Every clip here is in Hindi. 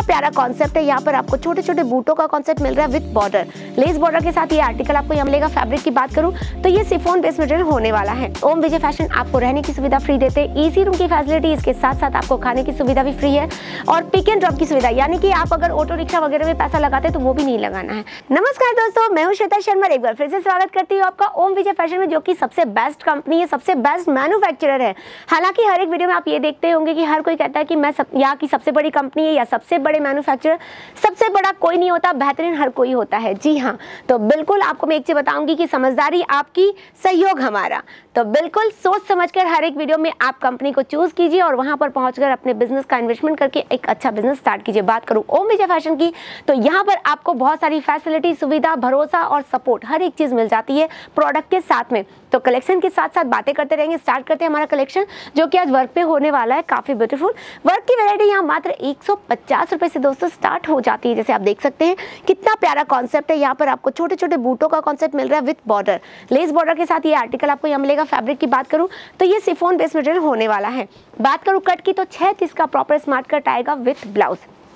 प्यारा कॉन्सेप्ट है। यहाँ पर आपको छोटे छोटे बूटों का कॉन्सेप्ट मिल रहा है विद बॉर्डर, लेस बॉर्डर के साथ ये आर्टिकल आपको यहाँ मिलेगा। फैब्रिक की बात करूँ तो ये सिफोन बेस्ड मटेरियल होने वाला है। ओम विजय फैशन आपको रहने की सुविधा फ्री देते हैं, एसी रूम की फैसिलिटी, इसके साथ साथ आपको खाने की सुविधा भी फ्री है और पिक एंड ड्रॉप की सुविधा, यानी कि आप अगर ऑटो रिक्शा वगैरह में पैसा लगाते हैं तो वो भी नहीं लगाना है। नमस्कार दोस्तों, मैं हूं श्वेता शर्मा, एक बार फिर से स्वागत करती हूँ आपका ओम विजय फैशन में, जो कि सबसे बेस्ट कंपनी है, सबसे बेस्ट मैन्युफैक्चरर है। हालांकि हर एक वीडियो में आप ये देखते होंगे कि हर कोई कहता है कि मैं यहाँ की सबसे बड़ी कंपनी है या सबसे बड़े मैन्युफैक्चरर। सबसे बड़ा कोई नहीं होता, बेहतरीन हर कोई होता है। जी हाँ, तो बिल्कुल आपको मैं एक चीज बताऊंगी कि समझदारी आपकी, सहयोग हमारा। तो बिल्कुल सोच समझकर हर एक वीडियो में आप कंपनी को चूज कीजिए और वहां पर पहुंचकर अपने बिजनेस का इन्वेस्टमेंट करके एक अच्छा बिजनेस स्टार्ट कीजिए। बात करूं ओम विजय फैशन की तो यहाँ पर आपको बहुत सारी फैसिलिटी, सुविधा, भरोसा और सपोर्ट, हर एक चीज मिल जाती है प्रोडक्ट के साथ में। तो कलेक्शन के साथ साथ बातें करते रहेंगे। स्टार्ट करते हैं हमारा कलेक्शन, जो कि आज वर्क पे होने वाला है। काफी ब्यूटीफुल वर्क की वैरायटी यहाँ मात्र 150 रुपए से दोस्तों स्टार्ट हो जाती है। जैसे आप देख सकते हैं कितना प्यारा कॉन्सेप्ट है। यहाँ पर आपको छोटे छोटे बूटों का कॉन्सेप्ट मिल रहा है विद बॉर्डर, लेस बॉर्डर के साथ ये आर्टिकल आपको यहाँ मिलेगा। फैब्रिक की बात करूँ तो ये सिफोन बेस्ड मटेरियल होने वाला है। बात करूँ कट की तो 6 पीस का प्रॉपर स्मार्ट कट आएगा विद ब्लाउज।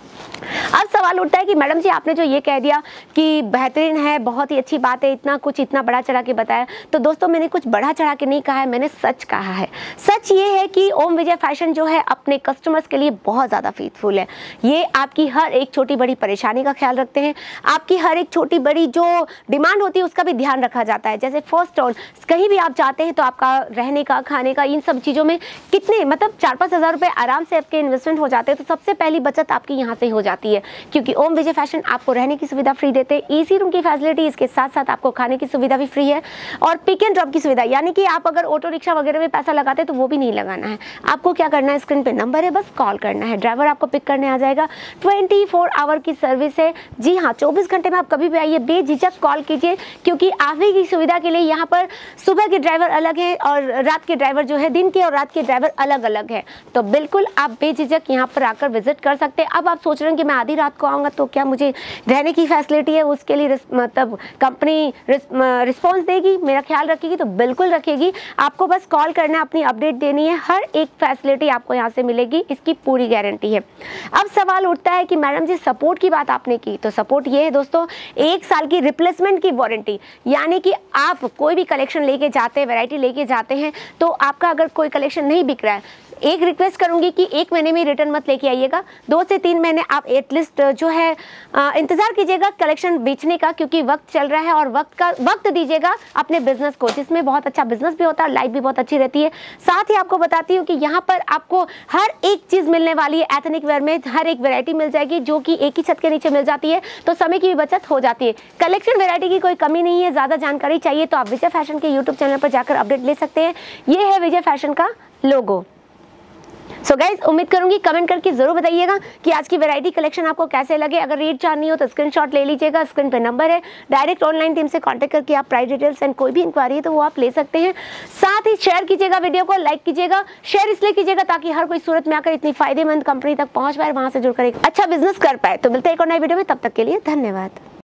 अब सवाल उठता है कि मैडम जी आपने जो ये कह दिया कि बेहतरीन है, बहुत ही अच्छी बात है, इतना कुछ इतना बड़ा चढ़ा के बताया। तो दोस्तों मैंने कुछ बड़ा चढ़ा के नहीं कहा है, मैंने सच कहा है। सच ये है कि ओम विजय फैशन जो है अपने कस्टमर्स के लिए बहुत ज़्यादा फेथफुल है। ये आपकी हर एक छोटी बड़ी परेशानी का ख्याल रखते हैं, आपकी हर एक छोटी बड़ी जो डिमांड होती है उसका भी ध्यान रखा जाता है। जैसे फर्स्ट ऑन कहीं भी आप जाते हैं तो आपका रहने का, खाने का, इन सब चीज़ों में कितने मतलब 4-5 हज़ार रुपये आराम से आपके इन्वेस्टमेंट हो जाते हैं। तो सबसे पहली बचत आपकी यहाँ से हो जाती है, क्योंकि ओम विजय फैशन आपको रहने की सुविधा फ्री देते हैं, एसी रूम की फैसिलिटी, इसके साथ साथ आपको खाने की सुविधा भी फ्री है और पिक एंड ड्रॉप की सुविधा, यानी कि आप अगर ऑटो रिक्शा वगैरह में पैसा लगाते हैं तो वो भी नहीं लगाना है। आपको क्या करना है, स्क्रीन पे नंबर है, बस कॉल करना है, ड्राइवर आपको पिक करने आ जाएगा। 24 आवर की सर्विस है। जी हाँ, 24 घंटे में आप कभी भी आइए, बेझिझक कॉल कीजिए, क्योंकि आप ही की सुविधा के लिए यहाँ पर सुबह के ड्राइवर अलग है और रात के ड्राइवर जो है, दिन के और रात के ड्राइवर अलग अलग है। तो बिल्कुल आप बेझिझक यहाँ पर आकर विजिट कर सकते हैं। अब आप सोच रहे हैं कि मैं आधी रात को आऊँगा तो क्या मुझे रहने की फैसिलिटी है, उसके लिए मतलब कंपनी रिस्पॉन्स देगी, मेरा ख्याल रखेगी? तो बिल्कुल रखेगी। आपको बस कॉल करना है, अपनी अपडेट देनी है, हर एक फैसिलिटी आपको यहाँ से मिलेगी, इसकी पूरी गारंटी है। अब सवाल उठता है कि मैडम जी सपोर्ट की बात आपने की, तो सपोर्ट ये है दोस्तों, 1 साल की रिप्लेसमेंट की वारंटी, यानी कि आप कोई भी कलेक्शन लेके जाते हैं, वैरायटी लेके जाते हैं, तो आपका अगर कोई कलेक्शन नहीं बिक रहा है, एक रिक्वेस्ट करूंगी कि 1 महीने में रिटर्न मत लेके आइएगा, 2 से 3 महीने आप एटलीस्ट जो है इंतजार कीजिएगा कलेक्शन बेचने का, क्योंकि वक्त चल रहा है और वक्त दीजिएगा अपने बिजनेस को, जिसमें बहुत अच्छा बिजनेस भी होता है, लाइफ भी बहुत अच्छी रहती है। साथ ही आपको बताती हूँ कि यहाँ पर आपको हर एक चीज मिलने वाली है। एथनिक वेयर में हर एक वेरायटी मिल जाएगी, जो कि एक ही छत के नीचे मिल जाती है, तो समय की भी बचत हो जाती है। कलेक्शन वेरायटी की कोई कमी नहीं है। ज्यादा जानकारी चाहिए तो आप विजय फैशन के यूट्यूब चैनल पर जाकर अपडेट ले सकते हैं। ये है विजय फैशन का लोगो। सो गाइज, उम्मीद करूंगी कमेंट करके जरूर बताइएगा कि आज की वैरायटी कलेक्शन आपको कैसे लगे। अगर रेट जाननी हो तो स्क्रीनशॉट ले लीजिएगा, स्क्रीन पे नंबर है, डायरेक्ट ऑनलाइन टीम से कांटेक्ट करके आप प्राइस डिटेल्स एंड कोई भी इंक्वायरी है तो वो आप ले सकते हैं। साथ ही शेयर कीजिएगा वीडियो को, लाइक कीजिएगा। शेयर इसलिए कीजिएगा ताकि हर कोई सूरत में आकर इतनी फायदेमंद कंपनी तक पहुंच पाए, वहां से जुड़कर एक अच्छा बिजनेस कर पाए। तो मिलते हैं एक और नई वीडियो में, तब तक के लिए धन्यवाद।